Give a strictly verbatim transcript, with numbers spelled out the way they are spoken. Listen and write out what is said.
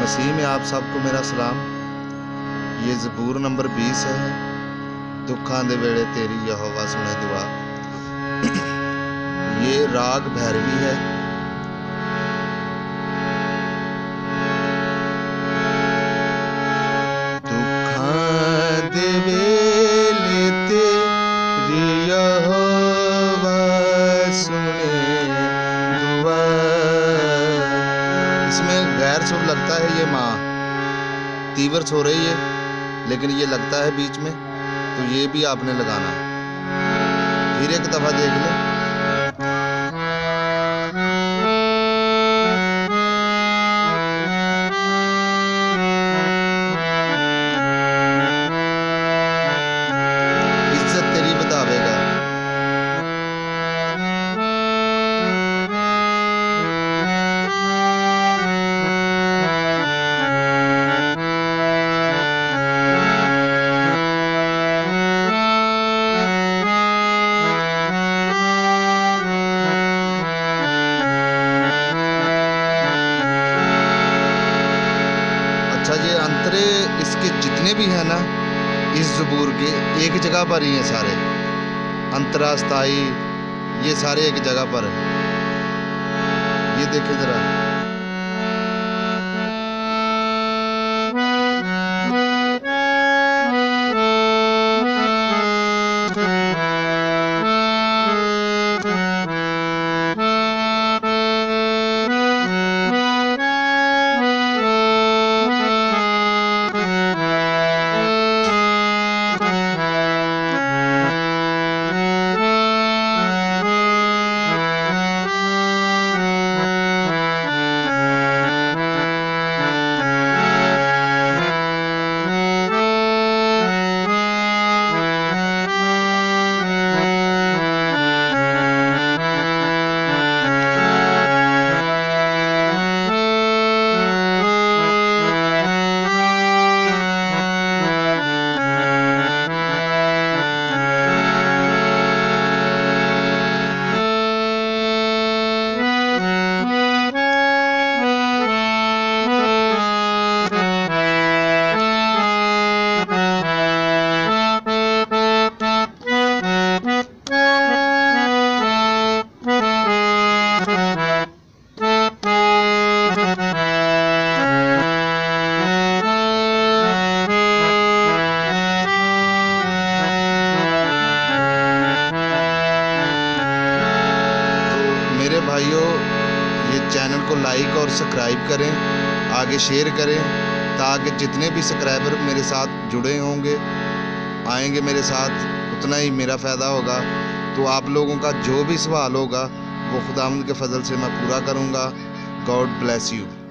मसीह में आप सबको मेरा सलाम। ये ज़बूर नंबर बीस है। दुखान दे वेले तेरी यहोवा सुने दुआ। ये राग भैरवी है। दुखान दे वेले तेरी यहोवा सुने दुआ। इसमें गैर सुर लगता है, ये माँ तीव्र सो रही है, लेकिन ये लगता है बीच में, तो ये भी आपने लगाना है। फिर एक दफा देख ले। इज्जत तेरी बतावेगा। अच्छा, ये अंतरे इसके जितने भी हैं ना, इस ज़बूर के एक जगह पर ही हैं सारे। अंतरा, स्थाई, ये सारे एक जगह पर हैं। ये देखें जरा। मेरे भाइयों, ये चैनल को लाइक और सब्सक्राइब करें, आगे शेयर करें, ताकि जितने भी सब्सक्राइबर मेरे साथ जुड़े होंगे, आएंगे मेरे साथ, उतना ही मेरा फ़ायदा होगा। तो आप लोगों का जो भी सवाल होगा वो खुदावंद के फजल से मैं पूरा करूँगा। God bless you.